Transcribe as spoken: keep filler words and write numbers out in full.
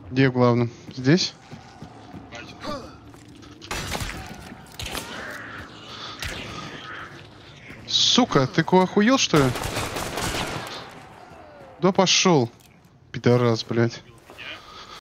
Где главное? Здесь? Сука, ты кого охуел, что ли? Да пошел, пидорас, блядь.